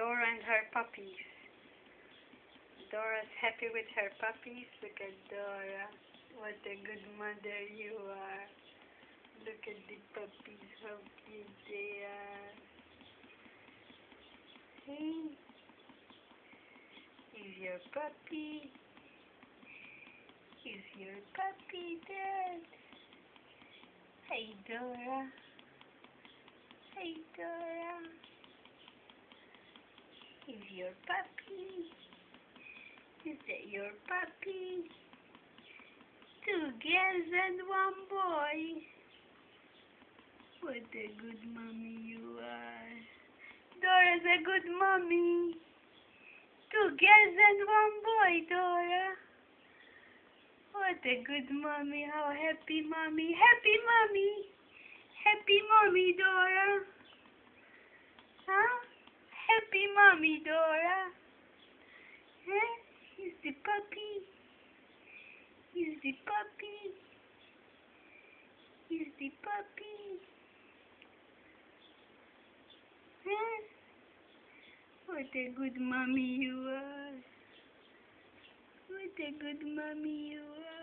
Dora and her puppies. Dora's happy with her puppies. Look at Dora. What a good mother you are. Look at the puppies, how cute they are. Hey, is your puppy? Is your puppy dead? Hey Dora. Hey Dora. Is your puppy? Is that your puppy? 2 girls and 1 boy. What a good mommy you are. Dora's a good mommy. 2 girls and 1 boy, Dora. What a good mommy. How happy mommy. Happy mommy. Happy mommy, Dora. Huh? Happy mommy, Dora. Huh? Here's the puppy. Here's the puppy. Here's the puppy. Huh? What a good mommy you are. What a good mommy you are.